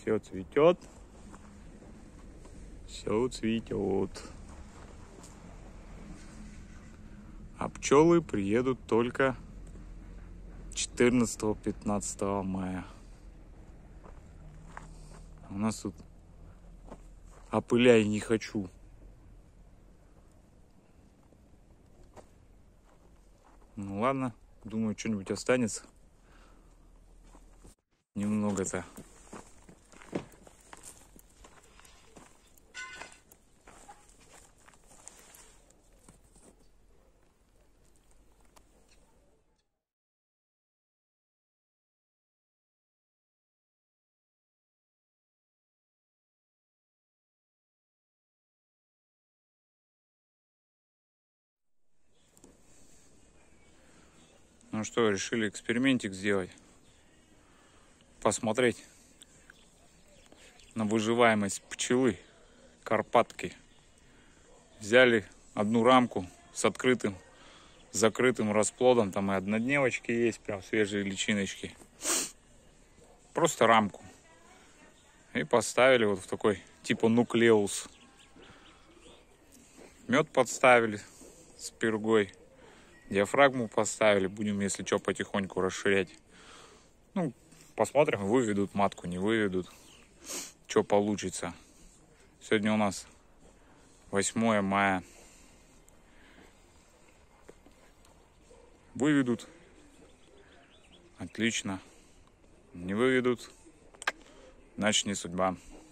Все цветет. Все цветет. А пчелы приедут только 14-15 мая. У нас тут опыляй не хочу. Ну ладно, думаю, что-нибудь останется. Немного-то. Ну что, решили экспериментик сделать. Посмотреть на выживаемость пчелы Карпатки. Взяли одну рамку с открытым, закрытым расплодом. Там и однодневочки есть, прям свежие личиночки. Просто рамку. И поставили вот в такой типа нуклеус. Мед подставили с пергой. Диафрагму поставили. Будем, если что, потихоньку расширять. Ну, посмотрим, выведут матку, не выведут. Что получится. Сегодня у нас 8 мая. Выведут. Отлично. Не выведут. Значит, не судьба.